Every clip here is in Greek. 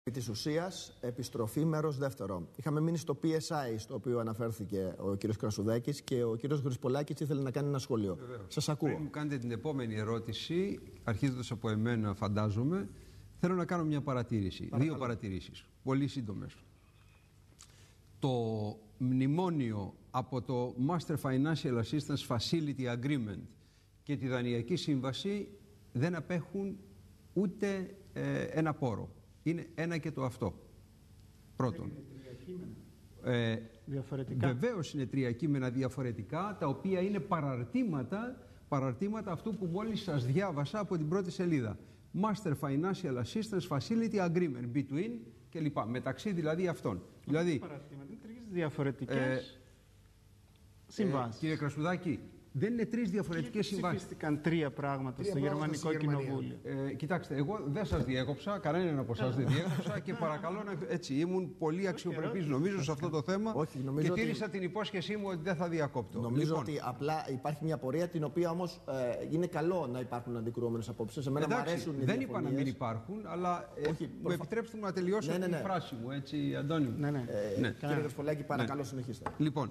Της ουσίας, επιστροφή μέρος δεύτερο. Είχαμε μείνει στο PSI, στο οποίο αναφέρθηκε ο κύριος Κρασουδάκης, και ο κύριος Γρυσπολάκης ήθελε να κάνει ένα σχόλιο. Βεβαίως. Σας ακούω. Πριν μου κάνετε την επόμενη ερώτηση, αρχίζοντας από εμένα, φαντάζομαι, θέλω να κάνω μια παρατήρηση. Παρακαλώ. Δύο παρατηρήσεις, πολύ σύντομες. Το μνημόνιο από το Master Financial Assistance Facility Agreement και τη Δανειακή Σύμβαση δεν απέχουν ούτε ένα πόρο. Είναι ένα και το αυτό. Πρώτον. Διαφορετικά. Βεβαίως είναι τρία κείμενα διαφορετικά, τα οποία είναι παραρτήματα αυτού που μόλις σας διάβασα από την πρώτη σελίδα. Master Financial Assistance Facility Agreement between και λοιπά. Μεταξύ δηλαδή αυτών. Δηλαδή, παραρτήματα είναι τρεις διαφορετικές συμβάσεις. Κύριε Κρασουδάκη, δεν είναι τρεις διαφορετικές συμβάσεις. Ψηφίστηκαν τρία πράγματα στο Γερμανικό Κοινοβούλιο. Κοιτάξτε, εγώ δεν σας διέκοψα, κανέναν από εσάς δεν διέκοψα και παρακαλώ να. Έτσι, ήμουν πολύ αξιοπρεπής νομίζω σε αυτό το θέμα. Όχι, και τήρησα την υπόσχεσή μου ότι δεν θα διακόπτω. Νομίζω ότι απλά υπάρχει μια πορεία την οποία όμως είναι καλό να υπάρχουν αντικρουόμενες απόψεις. Εμένα μου αρέσουν οι δεν είπα να μην υπάρχουν, αλλά μου επιτρέψτε μου να τελειώσω τη φράση μου, έτσι, Αντώνη. Κύριε Γρυσπολάκη, παρακαλώ συνεχίστε. Λοιπόν,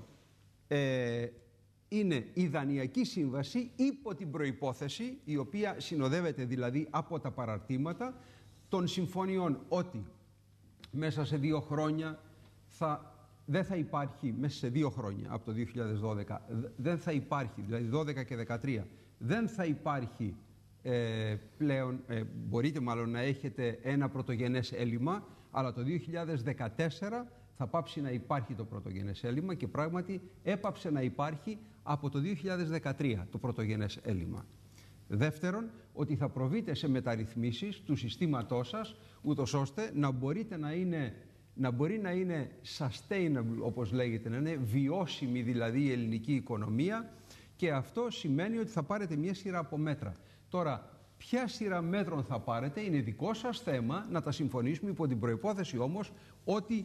είναι η Δανειακή Σύμβαση υπό την προϋπόθεση, η οποία συνοδεύεται δηλαδή από τα παραρτήματα των συμφωνιών, ότι μέσα σε 2 χρόνια δεν θα υπάρχει, μέσα σε 2 χρόνια από το 2012 δεν θα υπάρχει, δηλαδή 12 και 13 δεν θα υπάρχει πλέον, μπορείτε μάλλον να έχετε ένα πρωτογενές έλλειμμα, αλλά το 2014 θα πάψει να υπάρχει το πρωτογενές έλλειμμα, και πράγματι έπαψε να υπάρχει από το 2013 το πρωτογενές έλλειμμα. Δεύτερον, ότι θα προβείτε σε μεταρρυθμίσεις του συστήματός σας, ούτως ώστε να μπορεί να είναι sustainable, όπως λέγεται, να είναι βιώσιμη δηλαδή η ελληνική οικονομία, και αυτό σημαίνει ότι θα πάρετε μια σειρά από μέτρα. Τώρα, ποια σειρά μέτρων θα πάρετε είναι δικό σας θέμα, να τα συμφωνήσουμε, υπό την προϋπόθεση όμως ότι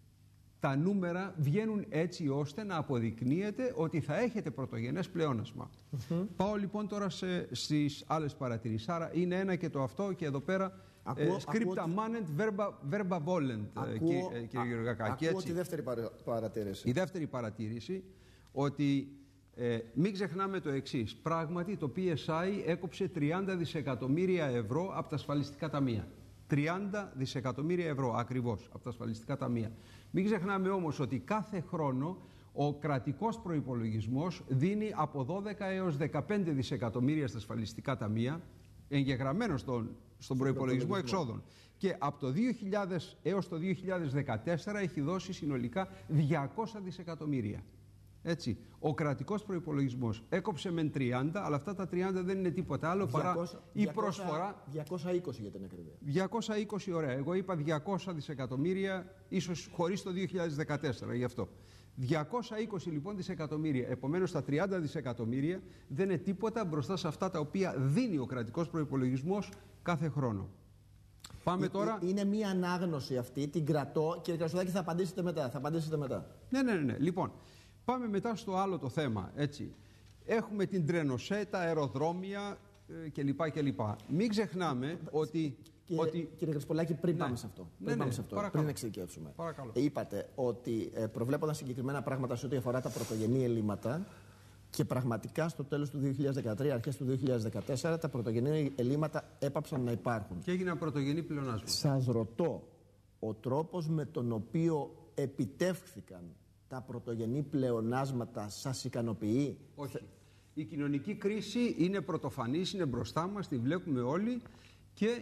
τα νούμερα βγαίνουν έτσι ώστε να αποδεικνύεται ότι θα έχετε πρωτογενές πλεόνασμα. Πάω λοιπόν τώρα στις άλλες παρατηρήσεις. Άρα είναι ένα και το αυτό, και εδώ πέρα scripta manent verba volent, κύριε Γεωργακάκη. Ακούω τη δεύτερη παρατήρηση. Η δεύτερη παρατήρηση, ότι μην ξεχνάμε το εξής. Πράγματι το PSI έκοψε 30 δισεκατομμύρια ευρώ από τα ασφαλιστικά ταμεία. 30 δισεκατομμύρια ευρώ ακριβώς από τα ασφαλιστικά ταμεία. Μην ξεχνάμε όμως ότι κάθε χρόνο ο κρατικός προϋπολογισμός δίνει από 12 έως 15 δισεκατομμύρια στα ασφαλιστικά ταμεία, εγγεγραμμένο στον προϋπολογισμό εξόδων. Και από το 2000 έως το 2014 έχει δώσει συνολικά 200 δισεκατομμύρια. Έτσι, ο κρατικός προϋπολογισμός έκοψε μεν 30, αλλά αυτά τα 30 δεν είναι τίποτα άλλο παρά η προσφορά. 220 για την ακρίβεια. 220, ωραία. Εγώ είπα 200 δισεκατομμύρια, ίσως χωρίς το 2014, γι' αυτό. 220 λοιπόν δισεκατομμύρια. Επομένως τα 30 δισεκατομμύρια δεν είναι τίποτα μπροστά σε αυτά τα οποία δίνει ο κρατικός προϋπολογισμός κάθε χρόνο. Πάμε τώρα. Είναι μία ανάγνωση αυτή, την κρατώ. Κύριε Κρασουδάκη, θα απαντήσετε μετά. Ναι. Λοιπόν, πάμε μετά στο άλλο το θέμα, έτσι. Έχουμε την τρενοσέ, τα αεροδρόμια κλπ. Μην ξεχνάμε ότι... Κύριε Γρυσπολάκη, πριν πάμε σε αυτό, πριν εξειδικεύσουμε. Είπατε ότι προβλέπονταν συγκεκριμένα πράγματα σε ό,τι αφορά τα πρωτογενή ελλείμματα, και πραγματικά στο τέλος του 2013, αρχές του 2014, τα πρωτογενή ελλείμματα έπαψαν να υπάρχουν. Και έγιναν πρωτογενή πλεονάσματα. Σας ρωτώ, ο τρόπος με τον οποίο επιτεύχθηκαν τα πρωτογενή πλεονάσματα σας ικανοποιεί? Όχι. Η κοινωνική κρίση είναι πρωτοφανής, είναι μπροστά μας, τη βλέπουμε όλοι, και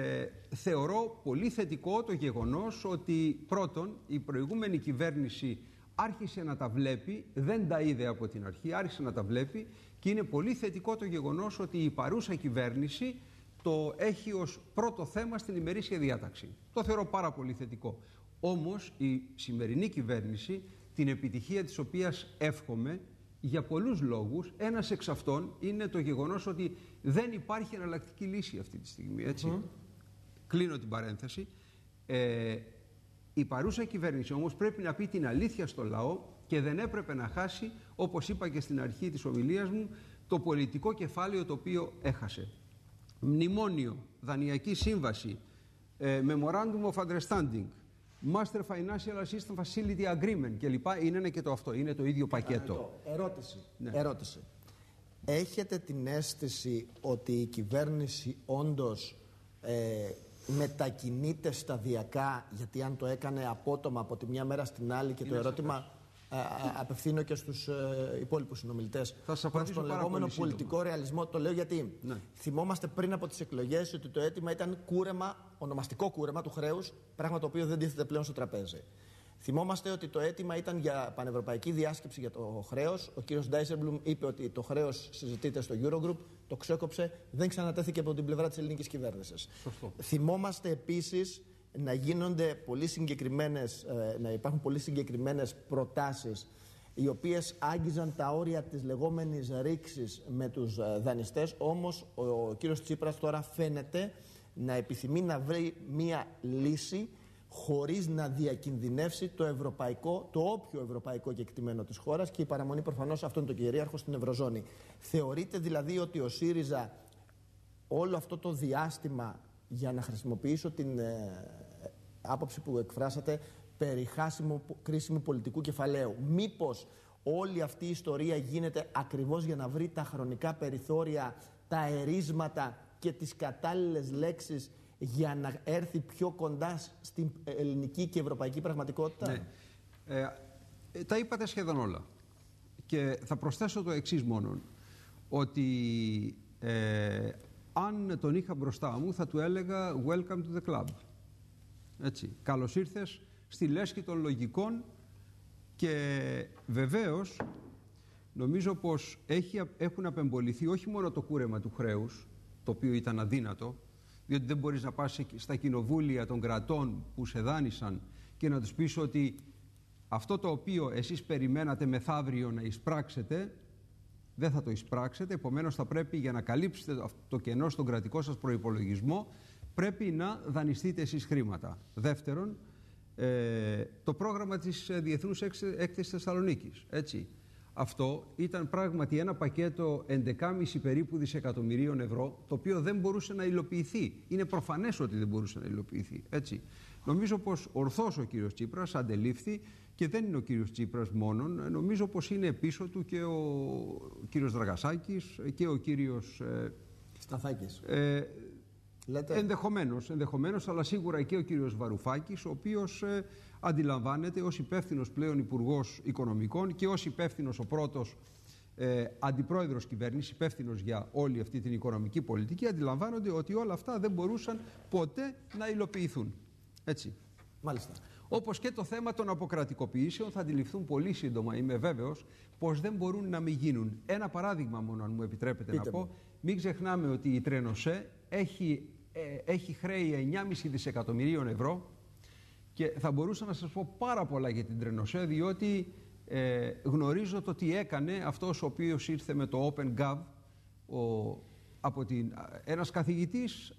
θεωρώ πολύ θετικό το γεγονός ότι πρώτον η προηγούμενη κυβέρνηση άρχισε να τα βλέπει, δεν τα είδε από την αρχή, άρχισε να τα βλέπει, και είναι πολύ θετικό το γεγονός ότι η παρούσα κυβέρνηση το έχει ως πρώτο θέμα στην ημερήσια διάταξη. Το θεωρώ πάρα πολύ θετικό. Όμως η σημερινή κυβέρνηση, την επιτυχία της οποίας εύχομαι για πολλούς λόγους, ένας εξ αυτών είναι το γεγονός ότι δεν υπάρχει εναλλακτική λύση αυτή τη στιγμή, έτσι. Κλείνω την παρένθεση. Η παρούσα κυβέρνηση όμως πρέπει να πει την αλήθεια στο λαό, και δεν έπρεπε να χάσει, όπως είπα και στην αρχή της ομιλίας μου, το πολιτικό κεφάλαιο το οποίο έχασε. Μνημόνιο, Δανειακή Σύμβαση, Memorandum of Understanding, Master Financial Assistance Facility Agreement κλπ. Είναι και το αυτό, είναι το ίδιο πακέτο. Ερώτηση. Έχετε την αίσθηση ότι η κυβέρνηση όντως μετακινείται σταδιακά, γιατί αν το έκανε απότομα από τη μια μέρα στην άλλη, και το ερώτημα απευθύνω και στους υπόλοιπους συνομιλητές, προς τον λεγόμενο πολιτικό ρεαλισμό, το λέω γιατί θυμόμαστε πριν από τις εκλογές ότι το αίτημα ήταν κούρεμα, ονομαστικό κούρεμα του χρέους, πράγμα το οποίο δεν τίθεται πλέον στο τραπέζι. Θυμόμαστε ότι το αίτημα ήταν για πανευρωπαϊκή διάσκεψη για το χρέος. Ο κύριος Ντάισελμπλουμ είπε ότι το χρέος συζητείται στο Eurogroup, το ξέκοψε, δεν ξανατέθηκε από την πλευρά της ελληνικής κυβέρνησης. Θυμόμαστε επίσης να υπάρχουν πολύ συγκεκριμένες προτάσεις, οι οποίες άγγιζαν τα όρια της λεγόμενης ρήξης με τους δανειστές. Όμως ο κύριος Τσίπρας τώρα φαίνεται να επιθυμεί να βρει μία λύση χωρίς να διακινδυνεύσει το όποιο ευρωπαϊκό κεκτημένο της χώρας, και η παραμονή προφανώς αυτό είναι το κυρίαρχο στην Ευρωζώνη. Θεωρείτε δηλαδή ότι ο ΣΥΡΙΖΑ όλο αυτό το διάστημα, για να χρησιμοποιήσω την άποψη που εκφράσατε περί κρίσιμου πολιτικού κεφαλαίου, μήπως όλη αυτή η ιστορία γίνεται ακριβώς για να βρει τα χρονικά περιθώρια, τα ερίσματα και τις κατάλληλες λέξεις για να έρθει πιο κοντά στην ελληνική και ευρωπαϊκή πραγματικότητα? Ναι. Τα είπατε σχεδόν όλα. Και θα προσθέσω το εξής μόνο, ότι αν τον είχα μπροστά μου θα του έλεγα welcome to the club. Έτσι, καλώς ήρθες στη λέσχη των λογικών. Και βεβαίως νομίζω πως έχουν απεμποληθεί όχι μόνο το κούρεμα του χρέους, το οποίο ήταν αδύνατο, διότι δεν μπορείς να πας στα κοινοβούλια των κρατών που σε δάνεισαν και να τους πεις ότι αυτό το οποίο εσείς περιμένατε μεθαύριο να εισπράξετε, δεν θα το εισπράξετε. Επομένως θα πρέπει, για να καλύψετε το κενό στον κρατικό σας προϋπολογισμό, πρέπει να δανειστείτε εσείς χρήματα. Δεύτερον, το πρόγραμμα της Διεθνούς Έκθεσης Θεσσαλονίκης. Έτσι. Αυτό ήταν πράγματι ένα πακέτο 11,5 περίπου δισεκατομμυρίων ευρώ, το οποίο δεν μπορούσε να υλοποιηθεί. Είναι προφανές ότι δεν μπορούσε να υλοποιηθεί. Έτσι. Νομίζω πως ορθώς ο κύριος Τσίπρας αντελήφθη, και δεν είναι ο κύριος Τσίπρας μόνον. Νομίζω πως είναι πίσω του και ο κύριος Δραγασάκης και ο κύριος Σταθάκης. Ενδεχομένως, αλλά σίγουρα και ο κύριος Βαρουφάκης, ο οποίος αντιλαμβάνεται ως υπεύθυνος πλέον Υπουργός Οικονομικών και ως υπεύθυνος ο πρώτος αντιπρόεδρος κυβέρνησης, υπεύθυνος για όλη αυτή την οικονομική πολιτική, αντιλαμβάνονται ότι όλα αυτά δεν μπορούσαν ποτέ να υλοποιηθούν. Έτσι. Μάλιστα. Όπως και το θέμα των αποκρατικοποιήσεων θα αντιληφθούν πολύ σύντομα, είμαι βέβαιος, πως δεν μπορούν να μην γίνουν. Ένα παράδειγμα μόνο, αν μου επιτρέπετε να πω. Μην ξεχνάμε ότι η Τρενοσέ έχει χρέη 9,5 δισεκατομμυρίων ευρώ, και θα μπορούσα να σας πω πάρα πολλά για την Τρενοσέ, διότι γνωρίζω το τι έκανε αυτός ο οποίος ήρθε με το OpenGov, ένας καθηγητής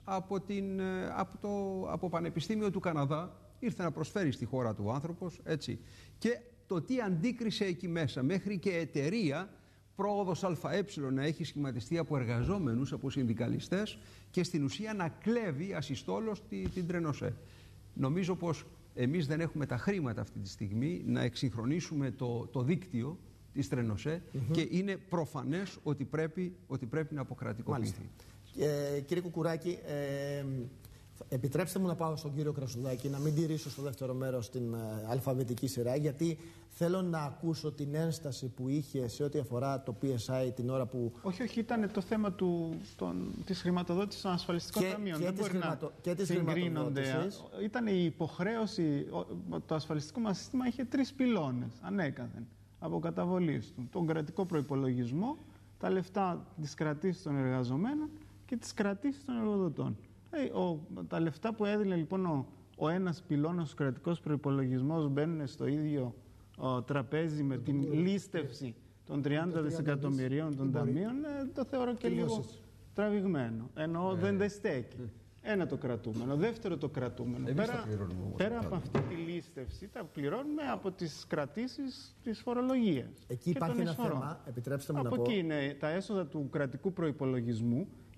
από Πανεπιστήμιο του Καναδά, ήρθε να προσφέρει στη χώρα του άνθρωπος, έτσι. Και το τι αντίκρισε εκεί μέσα, μέχρι και εταιρεία Πρόοδος ΑΕ να έχει σχηματιστεί από εργαζόμενους, από συνδικαλιστές, και στην ουσία να κλέβει ασυστόλως την Τρενοσέ. Νομίζω πως εμείς δεν έχουμε τα χρήματα αυτή τη στιγμή να εξυγχρονίσουμε το δίκτυο της Τρενοσέ, και είναι προφανές ότι πρέπει να αποκρατικοποιηθεί. Κύριε Κουκουράκη, επιτρέψτε μου να πάω στον κύριο Κρασουδάκη, να μην τηρήσω στο δεύτερο μέρος στην αλφαβητική σειρά, γιατί θέλω να ακούσω την ένσταση που είχε σε ό,τι αφορά το PSI την ώρα που... Όχι, ήταν το θέμα της χρηματοδότησης των ασφαλιστικών ταμείων. Δεν μπορεί να συγκρίνονται. Ήταν η υποχρέωση, το ασφαλιστικό μας σύστημα είχε 3 πυλώνες ανέκαθεν από καταβολής του. Τον κρατικό προϋπολογισμό, τα λεφτά της κρατήσης των εργαζομένων και τις κρατήσεις των εργοδοτών. Τα λεφτά που έδινε λοιπόν ο ένας πυλώνας, ο κρατικός προϋπολογισμός, μπαίνουν στο ίδιο τραπέζι με την λίστευση των 30 δισεκατομμυρίων των ταμείων, το θεωρώ και λίγο τραβηγμένο. Ενώ δεν στέκει. Ένα το κρατούμενο. Δεύτερο το κρατούμενο. Πέρα από αυτή τη λίστευση, τα πληρώνουμε από τις κρατήσεις της φορολογίας. Εκεί υπάρχει ένα θέμα, επιτρέψτε μου να πω. Από εκεί είναι τα έσοδα του κρατικού προϋπολογισμού,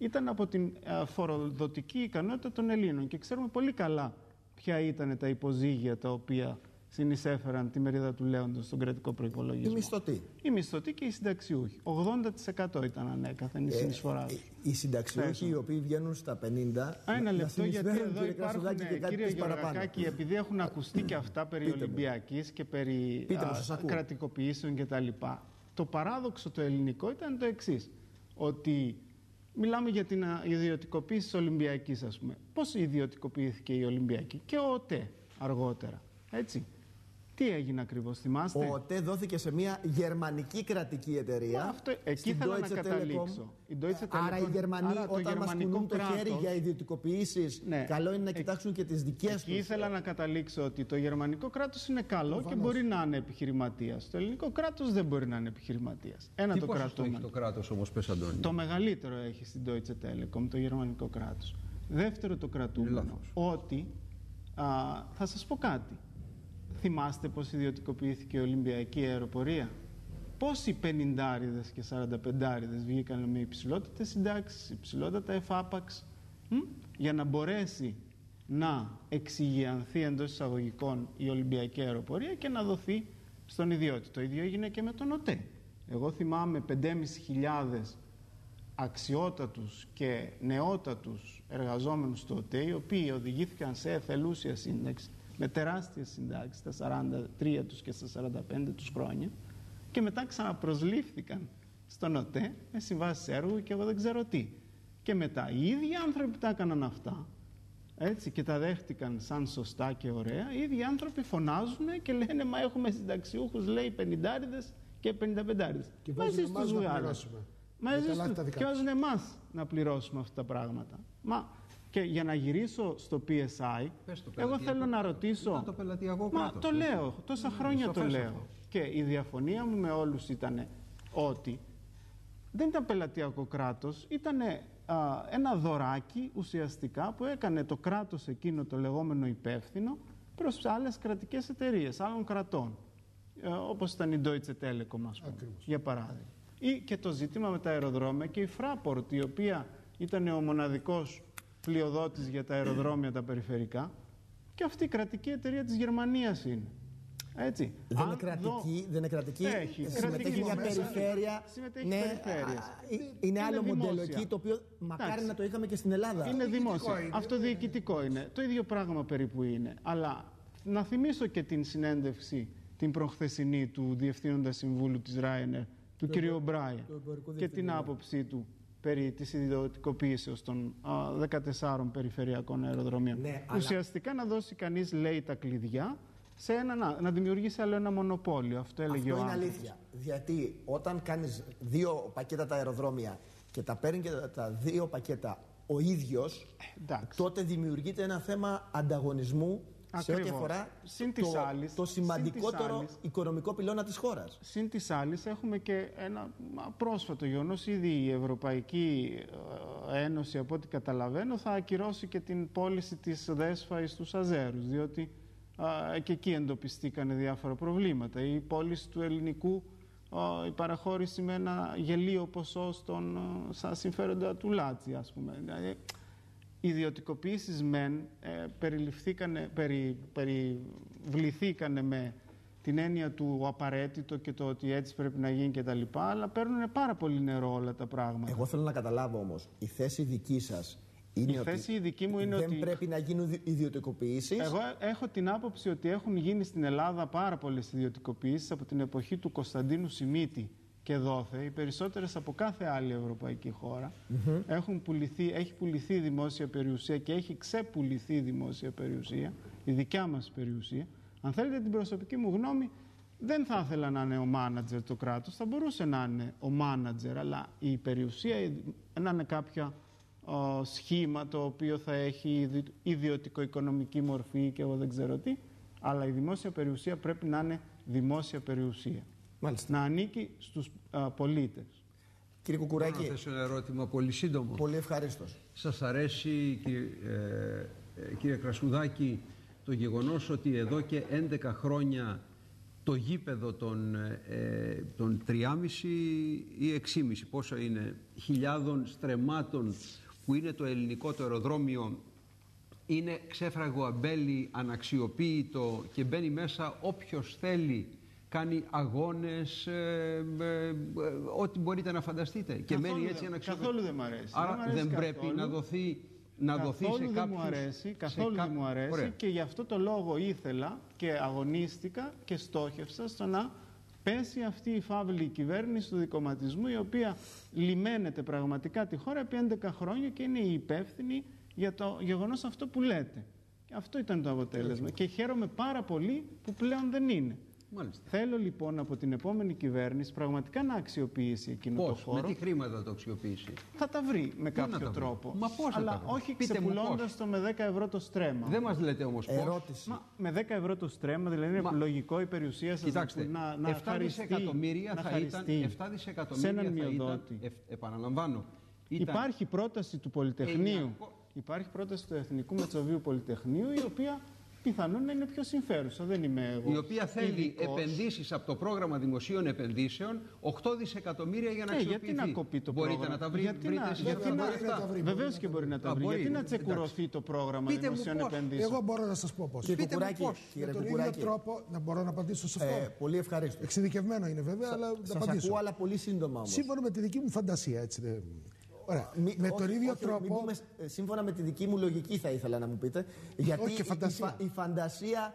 ήταν από την φοροδοτική ικανότητα των Ελλήνων. Και ξέρουμε πολύ καλά ποια ήταν τα υποζύγια τα οποία συνεισέφεραν τη μερίδα του λέοντος στον κρατικό προϋπολογισμό. Οι μισθωτοί. Οι μισθωτοί και οι συνταξιούχοι. 80% ήταν ανέκαθεν η συνεισφορά τους. Οι συνταξιούχοι οι οποίοι βγαίνουν στα 50. Ένα λεπτό, γιατί εδώ υπάρχουν, κύριε Γεωργακάκη, επειδή έχουν ακουστεί και αυτά περί Ολυμπιακής και περί κρατικοποιήσεων κτλ. Το παράδοξο το ελληνικό ήταν το εξής. Ότι μιλάμε για την ιδιωτικοποίηση της Ολυμπιακής, ας πούμε. Πώς ιδιωτικοποιήθηκε η Ολυμπιακή? Και ο ΟΤΕ αργότερα. Έτσι. Τι έγινε ακριβώς, θυμάστε? Ο ΟΤΕ δόθηκε σε μια γερμανική κρατική εταιρεία. Εκεί ήθελα να καταλήξω. Άρα οι Γερμανοί, όταν μας κουνούν το χέρι για ιδιωτικοποιήσεις, καλό είναι να κοιτάξουν και τις δικές τους. Εκεί ήθελα να καταλήξω ότι το γερμανικό κράτος είναι καλό και μπορεί να είναι επιχειρηματίας. Το ελληνικό κράτος δεν μπορεί να είναι επιχειρηματίας. Τι ποσοστό έχει το κράτος όμως, πες, Αντώνη? Το μεγαλύτερο έχει στην Deutsche Telekom, το γερμανικό κράτος. Δεύτερο το κρατούμενο, ότι θα σας πω κάτι. Θυμάστε πώς ιδιωτικοποιήθηκε η Ολυμπιακή αεροπορία? Πόσοι 50άριδες και 45άριδες βγήκαν με υψηλότερες συντάξεις, υψηλότερα εφάπαξ, για να μπορέσει να εξηγιανθεί εντός εισαγωγικών η Ολυμπιακή αεροπορία και να δοθεί στον ιδιώτη. Το ίδιο έγινε και με τον ΟΤΕ. Εγώ θυμάμαι 5.500 αξιότατους και νεότατους εργαζόμενους στο ΟΤΕ, οι οποίοι οδηγήθηκαν σε εθελούσια σύνταξη με τεράστιες συντάξεις στα 43 τους και στα 45 τους χρόνια, και μετά ξαναπροσλήφθηκαν στον ΟΤΕ με συμβάσεις έργου και εγώ δεν ξέρω τι. Και μετά οι ίδιοι άνθρωποι που τα έκαναν αυτά, έτσι, και τα δέχτηκαν σαν σωστά και ωραία, οι ίδιοι άνθρωποι φωνάζουν και λένε «Μα έχουμε συνταξιούχους, λέει, 50άριδες και 55άριδες». Και βάζουν εμάς να πληρώσουμε. Και βάζουν εμάς να πληρώσουμε αυτά τα πράγματα. Και για να γυρίσω στο PSI, εγώ θέλω να ρωτήσω... Ήταν το πελατειακό κράτος. Το λέω, τόσα χρόνια το λέω. Και η διαφωνία μου με όλους ήταν ότι δεν ήταν πελατειακό κράτος, ήταν ένα δωράκι ουσιαστικά που έκανε το κράτος εκείνο το λεγόμενο υπεύθυνο προς άλλες κρατικές εταιρείες, άλλων κρατών. Όπως ήταν η Deutsche Telekom, ας πούμε, για παράδειγμα. Ή και το ζήτημα με τα αεροδρόμια και η Fraport, η οποία ήταν ο μοναδικός πλειοδότης για τα αεροδρόμια τα περιφερικά, και αυτή η κρατική εταιρεία της Γερμανίας είναι. Έτσι. Δεν είναι κρατική, συμμετέχει για περιφέρεια. Είναι άλλο μοντέλο εκεί, το οποίο μακάρι να το είχαμε και στην Ελλάδα. Είναι δημόσιο. Αυτοδιοικητικό είναι. Το ίδιο πράγμα περίπου είναι. Αλλά να θυμίσω και την συνέντευξη την προχθεσινή του Διευθύνοντα Συμβούλου της Ryanair, του κ. Μπράιαν, και την άποψή του περί της ιδιωτικοποίησεως των 14 περιφερειακών αεροδρομίων. Ναι, ουσιαστικά να δώσει κανείς, λέει, τα κλειδιά σε να δημιουργήσει άλλο ένα μονοπόλιο. Αυτό έλεγε ο άνθρωπος. Είναι αλήθεια. Γιατί όταν κάνεις 2 πακέτα τα αεροδρόμια και τα παίρνει και τα 2 πακέτα ο ίδιος, τότε δημιουργείται ένα θέμα ανταγωνισμού. Σε ό,τι αφορά το σημαντικότερο οικονομικό πυλώνα της χώρας. Συν της άλλης έχουμε και ένα πρόσφατο γεγονός. Ήδη η Ευρωπαϊκή Ένωση, από ό,τι καταλαβαίνω, θα ακυρώσει και την πώληση της ΔΕΣΦΑ στους Αζέρους, διότι και εκεί εντοπιστήκαν διάφορα προβλήματα. Η πώληση του ελληνικού, η παραχώρηση με ένα γελίο ποσό στα συμφέροντα του Λάτσι, ας πούμε. Δηλαδή, οι ιδιωτικοποιήσεις μεν περιβληθήκανε με την έννοια του απαραίτητο και το ότι έτσι πρέπει να γίνει κτλ. Αλλά παίρνουν πάρα πολύ νερό όλα τα πράγματα. Εγώ θέλω να καταλάβω όμως, η θέση δική σας είναι δεν πρέπει να γίνουν ιδιωτικοποιήσεις. Εγώ έχω την άποψη ότι έχουν γίνει στην Ελλάδα πάρα πολλές ιδιωτικοποιήσεις από την εποχή του Κωνσταντίνου Σιμίτη και δόθε, οι περισσότερες από κάθε άλλη ευρωπαϊκή χώρα. Έχει πουληθεί δημόσια περιουσία και έχει ξεπουληθεί δημόσια περιουσία, η δικιά μας περιουσία. Αν θέλετε την προσωπική μου γνώμη, δεν θα ήθελα να είναι ο μάνατζερ το κράτος, θα μπορούσε να είναι ο μάνατζερ, αλλά η περιουσία να είναι κάποια σχήμα το οποίο θα έχει ιδιωτικο-οικονομική μορφή και εγώ δεν ξέρω τι, αλλά η δημόσια περιουσία πρέπει να είναι δημόσια περιουσία. Μάλιστα. Να ανήκει στους πολίτες. Κύριε Κουκουράκη, να θέσω ένα ερώτημα πολύ σύντομο. Πολύ ευχαρίστως. Σας αρέσει, κύριε Κρασουδάκη, το γεγονός ότι εδώ και 11 χρόνια το γήπεδο των 3,5 ή 6,5 πόσο είναι, χιλιάδων στρεμμάτων που είναι το ελληνικό το αεροδρόμιο, είναι ξέφραγο αμπέλι, αναξιοποίητο και μπαίνει μέσα όποιος θέλει, κάνει αγώνες, ό,τι μπορείτε να φανταστείτε. Και μένει έτσι αναξιοποίητο. Καθόλου δεν μου αρέσει. Άρα δεν πρέπει να δοθεί σε κάποιους... Καθόλου δεν μου αρέσει. Ωραία. Και γι' αυτό το λόγο ήθελα και αγωνίστηκα και στόχευσα στο να πέσει αυτή η φαύλη κυβέρνηση του δικομματισμού, η οποία λιμένεται πραγματικά τη χώρα επί 11 χρόνια και είναι η υπεύθυνη για το γεγονός αυτό που λέτε. Και αυτό ήταν το αποτέλεσμα. Και χαίρομαι πάρα πολύ που πλέον δεν είναι. Μάλιστα. Θέλω λοιπόν από την επόμενη κυβέρνηση πραγματικά να αξιοποιήσει εκείνο το χώρο. Με τι χρήματα θα το αξιοποιήσει? Θα τα βρει με κάποιο τρόπο. Μα πώς αλλά θα τα βρει? Όχι ξεπουλώντας το με 10 ευρώ το στρέμμα. Δεν μας λέτε όμως πώς. Ερώτηση. Με 10 ευρώ το στρέμμα, δηλαδή είναι λογικό η περιουσία σας να 7 δισεκατομμύρια θα ήταν. 7 δισεκατομμύρια θα ήταν. Επαναλαμβάνω. Υπάρχει πρόταση του Πολυτεχνείου. Υπάρχει πρόταση του Εθνικού Μετσοβίου Πολυτεχνείου, η οποία πιθανόν να είναι πιο συμφέρουσα. Δεν είμαι εγώ. Η οποία θέλει επενδύσεις από το πρόγραμμα δημοσίων επενδύσεων, 8 δισεκατομμύρια για να αξιοποιηθεί. Γιατί να κοπεί το μπορείτε πρόγραμμα? να τα βρείτε? Βεβαίως και μπορεί να τα βρει. Γιατί να τσεκουρωθεί το πρόγραμμα δημοσίων επενδύσεων? Εγώ μπορώ να σας πω πώς. Κύριε Κουκουράκη, με τον ίδιο τρόπο να μπορώ να απαντήσω σε αυτό. Πολύ ευχαρίστω. Εξειδικευμένο είναι βέβαια, αλλά να απαντήσω. Σας ακούω, αλλά πολύ σύντομα όμως. Σύμφωνα με τη δική μου φαντασία, έτσι. Ωραία. Με τον ίδιο τρόπο. Σύμφωνα με τη δική μου λογική, θα ήθελα να μου πείτε. Γιατί η φαντασία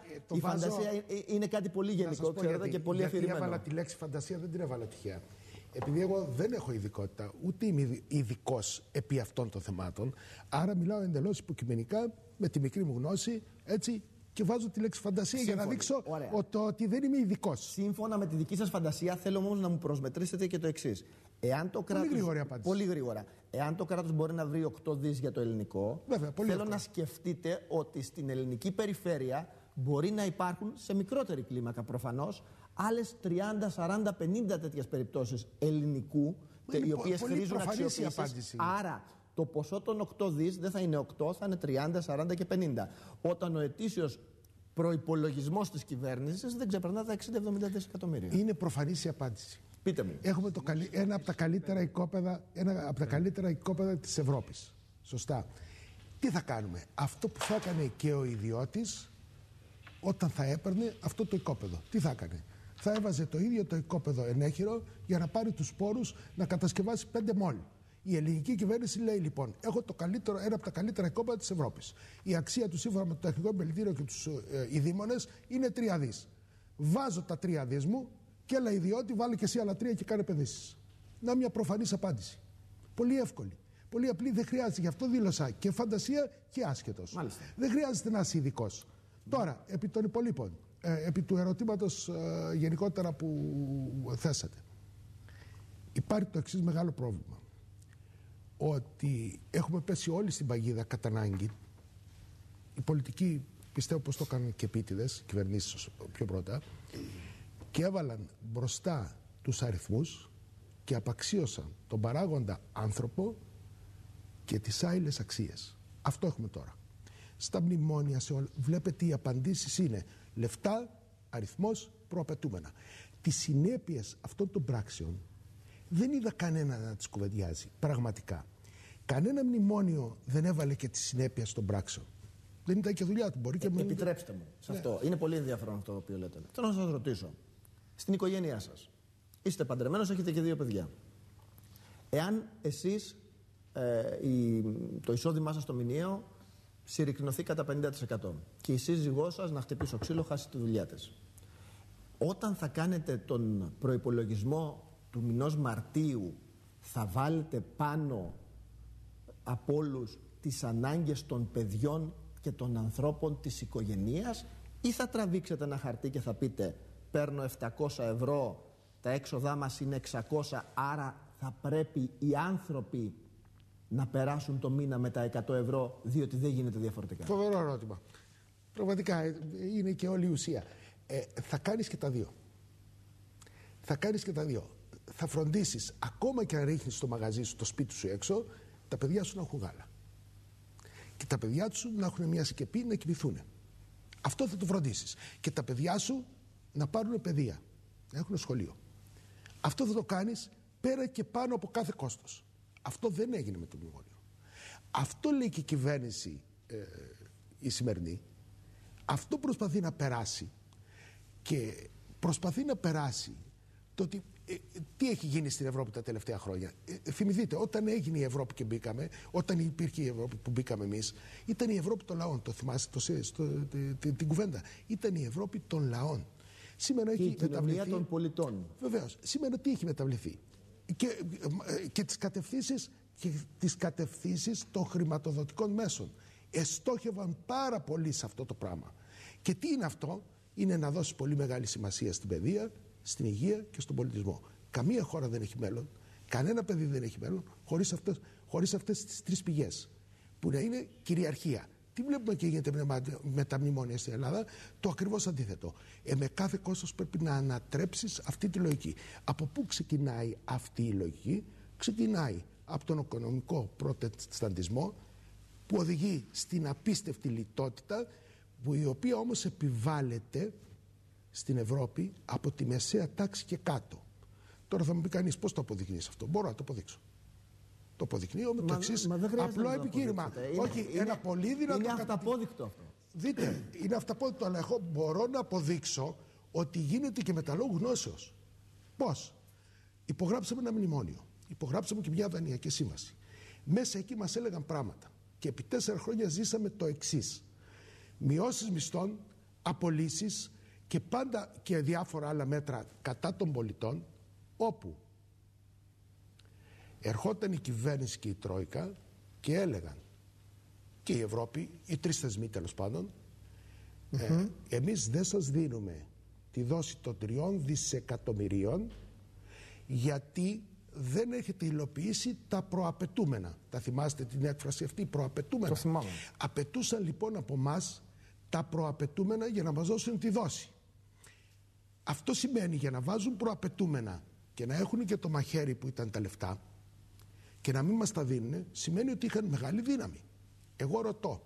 είναι κάτι πολύ γενικό, ξέρετε, και πολύ αφηρημένο. Γιατί έβαλα τη λέξη φαντασία, δεν την έβαλα τυχαία. Επειδή εγώ δεν έχω ειδικότητα, ούτε είμαι ειδικός επί αυτών των θεμάτων, άρα μιλάω εντελώς υποκειμενικά, με τη μικρή μου γνώση, έτσι, και βάζω τη λέξη φαντασία για να δείξω ότι δεν είμαι ειδικός. Σύμφωνα με τη δική σας φαντασία, θέλω όμως να μου προσμετρήσετε και το εξής. Πολύ γρήγορη απάντηση. Πολύ γρήγορα. Εάν το κράτος μπορεί να βρει 8 δις για το ελληνικό, βέβαια, θέλω να σκεφτείτε ότι στην ελληνική περιφέρεια μπορεί να υπάρχουν, σε μικρότερη κλίμακα προφανώς, άλλες 30, 40, 50 τέτοιες περιπτώσεις ελληνικού, οι οποίες χρήζουν αξιοποίησης. Άρα το ποσό των 8 δις δεν θα είναι 8, θα είναι 30, 40 και 50. Όταν ο ετήσιος προϋπολογισμός της κυβέρνησης δεν ξεπερνά τα 60-70 δισεκατομμύρια. Είναι προφανής η απάντηση. Πείτε μου. Έχουμε ένα από τα καλύτερα οικόπεδα της Ευρώπης. Σωστά. Τι θα κάνουμε? Αυτό που θα έκανε και ο ιδιώτης όταν θα έπαιρνε αυτό το οικόπεδο. Τι θα έκανε? Θα έβαζε το ίδιο το οικόπεδο ενέχειρο για να πάρει τους πόρους να κατασκευάσει 5 μόλ. Η ελληνική κυβέρνηση λέει λοιπόν: έχω ένα από τα καλύτερα οικόπεδα της Ευρώπης. Η αξία του σύμφωνα με το Τεχνικό Επιμελητήριο και τους ειδήμονες είναι 3 δις. Βάζω τα 3 δις μου και έλα ιδιώτη, βάλε και εσύ άλλα 3 και κάνε επενδύσεις. Να μια προφανής απάντηση. Πολύ εύκολη. Πολύ απλή, δεν χρειάζεται. Γι' αυτό δήλωσα και φαντασία και άσχετος. Μάλιστα. Δεν χρειάζεται να είσαι ειδικός. Τώρα, επί των υπολείπων, επί του ερωτήματος γενικότερα που θέσατε, υπάρχει το εξής μεγάλο πρόβλημα. Ότι έχουμε πέσει όλοι στην παγίδα κατά ανάγκη. Οι πολιτικοί πιστεύω πως το έκαναν και επίτηδες, κυβερνήσεις πιο πρώτα, και έβαλαν μπροστά τους αριθμούς και απαξίωσαν τον παράγοντα άνθρωπο και τις άειλες αξίες. Αυτό έχουμε τώρα. Στα μνημόνια, βλέπετε οι απαντήσεις είναι λεφτά, αριθμός, προαπαιτούμενα. Τις συνέπειες αυτών των πράξεων δεν είδα κανένα να τις κουβεντιάζει, πραγματικά. Κανένα μνημόνιο δεν έβαλε και τις συνέπειες των πράξεων. Δεν ήταν και δουλειά του. Μπορεί και επιτρέψτε μου σε αυτό. Είναι πολύ ενδιαφέρον αυτό το οποίο λέτε. Θέλω να σας ρωτήσω. Στην οικογένειά σας είστε παντρεμένος, έχετε και 2 παιδιά. Εάν εσείς το εισόδημά σας στο μηνιαίο συρρικνωθεί κατά 50% και η σύζυγός σας, να χτυπήσω ξύλο, χάσει τη δουλειά της, όταν θα κάνετε τον προϋπολογισμό του μηνός Μαρτίου, θα βάλετε πάνω από όλους τις ανάγκες των παιδιών και των ανθρώπων της οικογένειας, ή θα τραβήξετε ένα χαρτί και θα πείτε παίρνω 700 ευρώ, τα έξοδά μας είναι 600, άρα θα πρέπει οι άνθρωποι να περάσουν το μήνα με τα 100 ευρώ, διότι δεν γίνεται διαφορετικά? Φοβερό ερώτημα. Πραγματικά είναι και όλη η ουσία. Θα κάνεις και τα δύο. Θα κάνεις και τα δύο. Θα φροντίσεις, ακόμα και να ρίχνεις το μαγαζί σου, το σπίτι σου έξω, τα παιδιά σου να έχουν γάλα. Και τα παιδιά σου να έχουν μια σκεπή να κοιμηθούν. Αυτό θα το φροντίσεις. Και τα παιδιά σου να πάρουν παιδεία, να έχουν σχολείο. Αυτό θα το κάνεις πέρα και πάνω από κάθε κόστος. Αυτό δεν έγινε με το μνημόνιο. Αυτό λέει και η κυβέρνηση η σημερινή. Αυτό προσπαθεί να περάσει. Και προσπαθεί να περάσει το ότι τι έχει γίνει στην Ευρώπη τα τελευταία χρόνια. Θυμηθείτε, όταν έγινε η Ευρώπη και μπήκαμε, όταν υπήρχε η Ευρώπη που μπήκαμε εμείς, ήταν η Ευρώπη των λαών. Το θυμάστε την κουβέντα. Ήταν η Ευρώπη των λαών. Σήμερα και έχει η κοινωνία των πολιτών. Βεβαίως. Σήμερα τι έχει μεταβληθεί. Και τις κατευθύνσεις των χρηματοδοτικών μέσων. Εστόχευαν πάρα πολύ σε αυτό το πράγμα. Και τι είναι αυτό? Είναι να δώσει πολύ μεγάλη σημασία στην παιδεία, στην υγεία και στον πολιτισμό. Καμία χώρα δεν έχει μέλλον, κανένα παιδί δεν έχει μέλλον χωρίς αυτές τις τρεις πηγές, που να είναι κυριαρχία. Τι βλέπουμε και γίνεται με τα μνημόνια στην Ελλάδα? Το ακριβώς αντίθετο. Με κάθε κόστος πρέπει να ανατρέψεις αυτή τη λογική. Από πού ξεκινάει αυτή η λογική? Ξεκινάει από τον οικονομικό προτεσταντισμό, που οδηγεί στην απίστευτη λιτότητα, η οποία όμως επιβάλλεται στην Ευρώπη από τη μεσαία τάξη και κάτω. Τώρα θα μου πει κανείς, πώς το αποδεικνύεις αυτό? Μπορώ να το αποδείξω. Το αποδεικνύω με το εξής απλό επιχείρημα. Όχι, ένα πολύ δυνατό. Είναι αυταπόδεικτο αυτό. Δείτε, είναι αυταπόδεικτο, αλλά εγώ μπορώ να αποδείξω ότι γίνεται και με τα λόγου γνώσεως. Πώς? Υπογράψαμε ένα μνημόνιο. Υπογράψαμε και μια δανειακή σύμβαση. Μέσα εκεί μας έλεγαν πράγματα. Και επί 4 χρόνια ζήσαμε το εξής: μειώσεις μισθών, απολύσεις και πάντα και διάφορα άλλα μέτρα κατά των πολιτών, όπου ερχόταν η κυβέρνηση και η Τρόικα και έλεγαν, και η Ευρώπη, οι τρεις θεσμοί τέλος πάντων, εμείς δεν σας δίνουμε τη δόση των 3 δισεκατομμυρίων γιατί δεν έχετε υλοποιήσει τα προαπαιτούμενα. Τα θυμάστε την έκφραση αυτή, προαπαιτούμενα? Το θυμάμαι. Απαιτούσαν λοιπόν από εμάς τα προαπαιτούμενα για να μας δώσουν τη δόση. Αυτό σημαίνει, για να βάζουν προαπαιτούμενα και να έχουν και το μαχαίρι που ήταν τα λεφτά και να μην μας τα δίνουν, σημαίνει ότι είχαν μεγάλη δύναμη. Εγώ ρωτώ,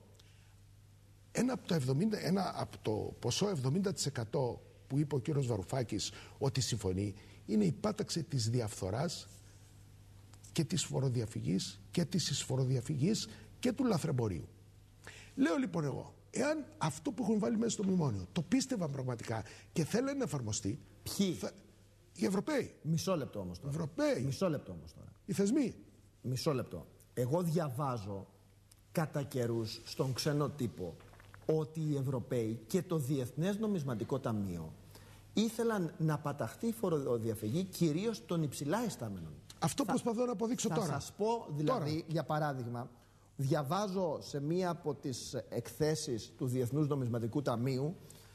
ένα από το ποσό 70% που είπε ο κύριος Βαρουφάκης ότι συμφωνεί, είναι η πάταξη της διαφθοράς και της φοροδιαφυγής και της εισφοροδιαφυγής και του λαθρεμπορίου. Λέω λοιπόν εγώ, εάν αυτό που έχουν βάλει μέσα στο μνημόνιο το πίστευαν πραγματικά και θέλουν να εφαρμοστεί. Ποιοι? Οι Ευρωπαίοι. Μισό λεπτό όμως τώρα. Ευρωπαίοι. Μισό λεπτό όμως τώρα. Οι θεσμοί. Μισό λεπτό. Εγώ διαβάζω κατά καιρούς στον ξένο τύπο ότι οι Ευρωπαίοι και το Διεθνές Νομισματικό Ταμείο ήθελαν να παταχθεί η φοροδιαφυγή κυρίως των υψηλά ειστάμενων. Αυτό προσπαθώ να αποδείξω τώρα. Θα σας πω δηλαδή, για παράδειγμα, διαβάζω σε μία από τις εκθέσεις του Διεθνούς Νομισματικού Ταμείου,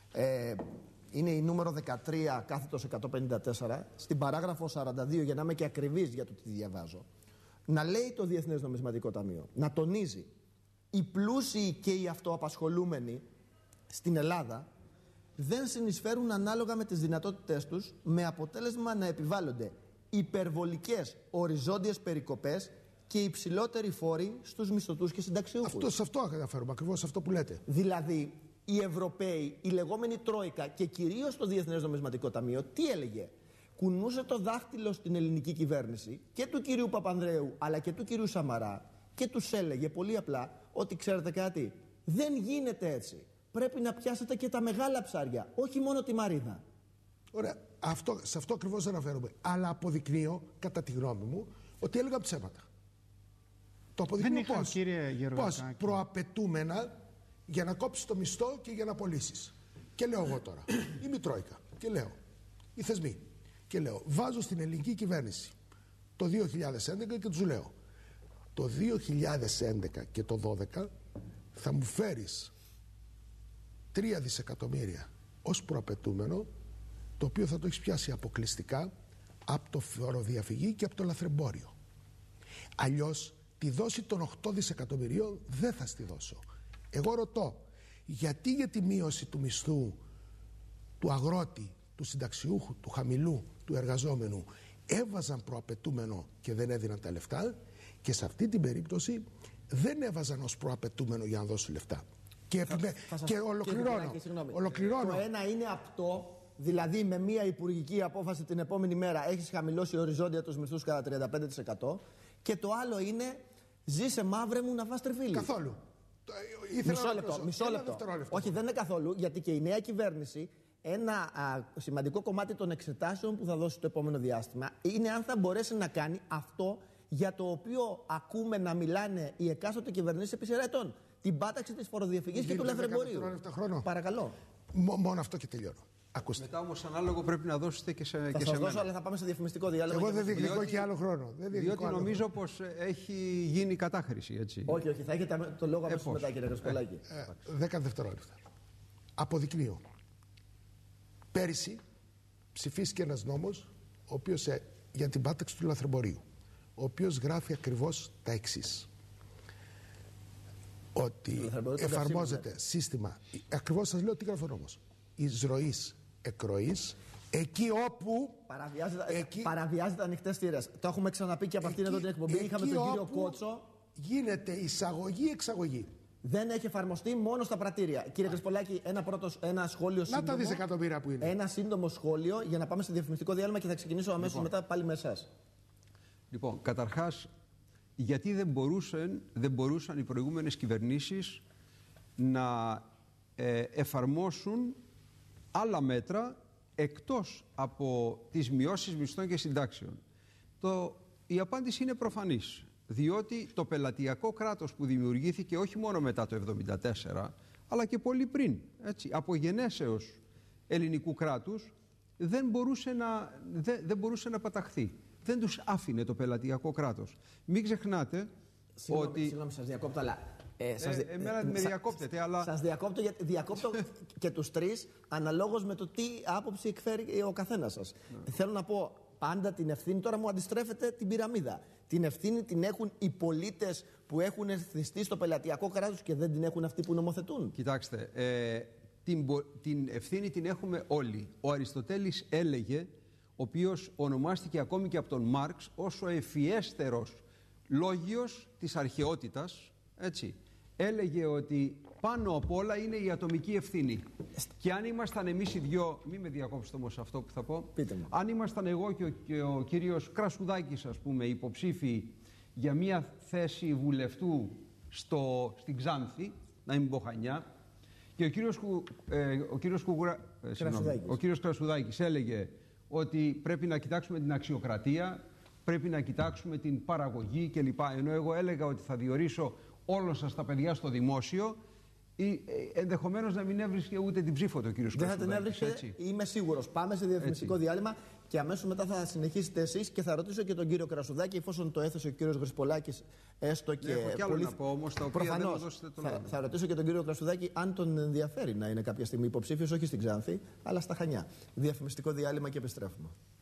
είναι η νούμερο 13 κάθετος 154, στην παράγραφο 42, για να είμαι και ακριβής για το τι διαβάζω, να λέει το Διεθνές Νομισματικό Ταμείο, να τονίζει, οι πλούσιοι και οι αυτοαπασχολούμενοι στην Ελλάδα δεν συνεισφέρουν ανάλογα με τις δυνατότητές τους, με αποτέλεσμα να επιβάλλονται υπερβολικές οριζόντιες περικοπές και υψηλότεροι φόροι στους μισθωτούς και συνταξιούχους. Σε αυτό αναφέρομαι, ακριβώς αυτό που λέτε. Δηλαδή, οι Ευρωπαίοι, η λεγόμενη Τρόικα και κυρίως το Διεθνές Νομισματικό Ταμείο, τι έλεγε? Κουνούσε το δάχτυλο στην ελληνική κυβέρνηση και του κυρίου Παπανδρέου αλλά και του κυρίου Σαμαρά και τους έλεγε πολύ απλά ότι, ξέρετε κάτι, δεν γίνεται έτσι. Πρέπει να πιάσετε και τα μεγάλα ψάρια, όχι μόνο τη μαρίδα. Ωραία. Σε αυτό ακριβώς αναφέρομαι. Αλλά αποδεικνύω, κατά τη γνώμη μου, ότι έλεγα ψέματα. Το αποδεικνύω πώς? Προαπαιτούμενα για να κόψεις το μισθό και για να πωλήσεις. Και λέω εγώ τώρα, είμαι η Τρόικα, και λέω, οι θεσμοί, και λέω, βάζω στην ελληνική κυβέρνηση το 2011 και τους λέω, το 2011 και το 2012 θα μου φέρεις 3 δισεκατομμύρια ως προαπαιτούμενο, το οποίο θα το έχεις πιάσει αποκλειστικά από το φοροδιαφυγή και από το λαθρεμπόριο. Αλλιώς τη δόση των 8 δισεκατομμυρίων δεν θα στη δώσω. Εγώ ρωτώ, γιατί για τη μείωση του μισθού του αγρότη, του συνταξιούχου, του χαμηλού, του εργαζόμενου έβαζαν προαπαιτούμενο και δεν έδιναν τα λεφτά, και σε αυτή την περίπτωση δεν έβαζαν ως προαπαιτούμενο για να δώσουν λεφτά. Και ολοκληρώνω. Το ένα είναι απτό δηλαδή με μία υπουργική απόφαση την επόμενη μέρα έχεις χαμηλώσει οριζόντια τους μισθούς κατά 35%. Και το άλλο είναι, ζήσε μαύρε μου να φας τριφύλι. Καθόλου. Μισό λεπτό. Όχι, δεν είναι καθόλου, γιατί και η νέα κυβέρνηση, ένα σημαντικό κομμάτι των εξετάσεων που θα δώσει το επόμενο διάστημα είναι αν θα μπορέσει να κάνει αυτό για το οποίο ακούμε να μιλάνε οι εκάστοτε κυβερνήσεις επί σειρά ετών. Την πάταξη της φοροδιαφυγής και του λαθρεμπορίου. Παρακαλώ. Μόνο αυτό και τελειώνω. Ακούστε. Μετά όμως ανάλογο πρέπει να δώσετε και σε Θα σας δώσω, αλλά θα πάμε σε διαφημιστικό διάλογο. Εγώ δεν διεκδικώ και άλλο χρόνο. Διότι νομίζω πως έχει γίνει κατάχρηση, έτσι. Όχι, θα έχετε το λόγο αμέσως μετά, κύριε Κασπολάκη. 10 δευτερόλεπτα. Αποδεικνύω. Πέρυσι ψηφίστηκε ένας νόμος για την πάταξη του λαθρεμπορίου, ο οποίος γράφει ακριβώς τα εξής. Ότι εφαρμόζεται σύστημα, ακριβώς σας λέω τι γράφει ο νόμος, εισρωής, εκροής, εκεί όπου παραβιάζεται ανοιχτές θύρες. Το έχουμε ξαναπεί και από αυτήν εδώ την εκπομπή. Είχαμε τον κύριο Κότσο. Γίνεται εισαγωγή-εξαγωγή. Δεν έχει εφαρμοστεί μόνο στα πρατήρια. Κύριε Κασπολάκη, ένα σχόλιο σύντομο. Να τα δισεκατομμύρια που είναι. Ένα σύντομο σχόλιο για να πάμε σε διαφημιστικό διάλειμμα και θα ξεκινήσω αμέσως μετά πάλι με εσάς. Λοιπόν, καταρχάς, γιατί δεν μπορούσαν οι προηγούμενες κυβερνήσεις να εφαρμόσουν άλλα μέτρα εκτός από τις μειώσεις μισθών και συντάξεων. Η απάντηση είναι προφανής. Διότι το πελατειακό κράτος που δημιουργήθηκε όχι μόνο μετά το 1974, αλλά και πολύ πριν, έτσι, από γενέσεως ελληνικού κράτους, δεν μπορούσε να παταχθεί. Δεν τους άφηνε το πελατειακό κράτος. Μην ξεχνάτε ότι... Συγγνώμη, σας διακόπτω, αλλά... Εμένα με διακόπτετε, αλλά... Σας διακόπτω και τους τρεις, αναλόγως με το τι άποψη εκφέρει ο καθένας σας. Θέλω να πω, πάντα την ευθύνη, τώρα μου αντιστρέφετε την πυραμίδα. Την ευθύνη την έχουν οι πολίτες που έχουν εθιστεί στο πελατειακό κράτος και δεν την έχουν αυτοί που νομοθετούν. Κοιτάξτε, την ευθύνη την έχουμε όλοι. Ο Αριστοτέλης έλεγε, ο οποίος ονομάστηκε ακόμη και από τον Μάρξ ως ο ευφιέστερος λόγιος της αρχαιότητας, έτσι, έλεγε ότι πάνω απ' όλα είναι η ατομική ευθύνη. Και αν ήμασταν εμείς οι δυο, μην με διακόψετε όμως αυτό που θα πω, αν ήμασταν εγώ και ο κύριος Κρασουδάκης, ας πούμε, υποψήφοι για μια θέση βουλευτού στην Ξάνθη, να μην πω Χανιά, και ο κύριος Κρασουδάκης έλεγε ότι πρέπει να κοιτάξουμε την αξιοκρατία, πρέπει να κοιτάξουμε την παραγωγή κλπ. Ενώ εγώ έλεγα ότι θα διορίσω όλων σας τα παιδιά στο δημόσιο, ενδεχομένως να μην έβρισκε ούτε την ψήφο του ο κύριος Κρασουδάκης. Δεν θα την έβρισκε, είμαι σίγουρος. Πάμε σε διαφημιστικό διάλειμμα και αμέσως μετά θα συνεχίσετε εσείς και θα ρωτήσω και τον κύριο Κρασουδάκη, εφόσον το έθεσε ο κύριος Γρυσπολάκης, έστω και. Έχω κι άλλο να πω όμως, τα οποία δεν μου δώσετε το λόγο. Θα ρωτήσω και τον κύριο Κρασουδάκη αν τον ενδιαφέρει να είναι κάποια στιγμή υποψήφιος, όχι στην Ξάνθη, αλλά στα Χανιά. Διαφημιστικό διάλειμμα και επιστρέφουμε.